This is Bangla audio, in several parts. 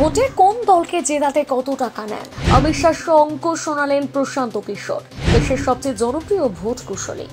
ভোটে কোন দলকে জেতাতে কত টাকা নেন অবিশ্বাস্য অঙ্ক শোনালেন প্রশান্ত কিশোর। দেশের সবচেয়ে জনপ্রিয় ভোট কুশলী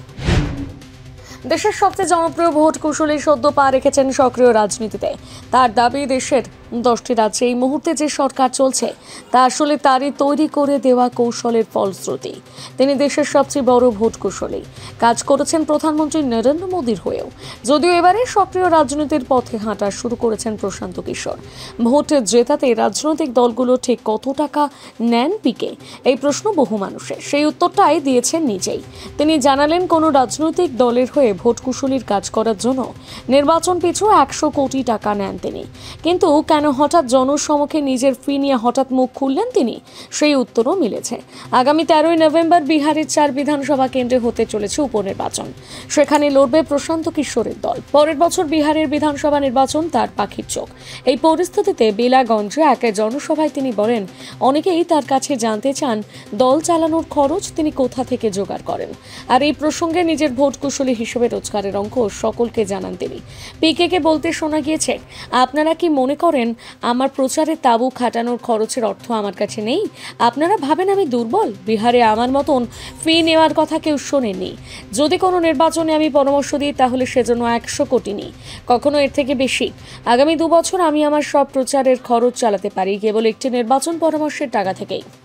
সদ্য পা রেখেছেন সক্রিয় রাজনীতিতে। তার দাবি, দেশের 10টি রাজ্যে এই মুহূর্তে যে সরকার চলছে তা আসলে তারই তৈরি করে দেওয়া কৌশলের ফলশ্রুতি। তিনি দেশের সবচেয়ে বড় ভোট কুশলী, কাজ করেছেন প্রধানমন্ত্রী নরেন্দ্র মোদীর হয়েও। যদিও এবারে সক্রিয় রাজনীতির পথে হাঁটা শুরু করেছেন প্রশান্ত কিশোর। ভোট জেতাতে রাজনৈতিক দলগুলো ঠিক কত টাকা নেন পিকে, এই প্রশ্ন বহু মানুষের। সেই উত্তরটাই দিয়েছেন নিজেই। তিনি জানালেন, কোনো রাজনৈতিক দলের হয়ে ভোট কুশলীর কাজ করার জন্য নির্বাচন পিছু 100 কোটি টাকা নেন তিনি। কিন্তু কেন হঠাৎ জনসমক্ষে নিজের ফি নিয়ে হঠাৎ মুখ খুললেন তিনি, সেই উত্তরও মিলেছে। আগামী 13ই নভেম্বর বিহারের 4 বিধানসভা কেন্দ্রে হতে চলেছে উপনির্বাচন। সেখানে লড়বে প্রশান্ত কিশোরের দল। পরের বছর বিহারের বিধানসভা নির্বাচন তার পাখির চোখ। এই পরিস্থিতিতে বেলাগঞ্জে এক জনসভায় তিনি বলেন, অনেকেই তার কাছে জানতে চান দল চালানোর খরচ তিনি কোথা থেকে জোগাড় করেন। আর এই প্রসঙ্গে নিজের ভোট কুশলী হিসেবে রোজগারের অঙ্ক সকলকে জানান তিনি। পিকে বলতে শোনা গিয়েছে, আপনারা কি মনে করেন আমার প্রচারে তাঁবু খাটানোর খরচের অর্থ আমার কাছে নেই? আপনারা ভাবেন আমি দুর্বল? বিহারে আমার মতন ফি নেওয়ার কথা কেউ শোনেননি। যদি কোনো নির্বাচনে আমি পরামর্শ দিই তাহলে সেজন্য 100 কোটি নিই, কখনো এর থেকে বেশি। আগামী 2 বছর আমি আমার সব প্রচারের খরচ চালাতে পারি কেবল একটি নির্বাচন পরামর্শের টাকা থেকেই।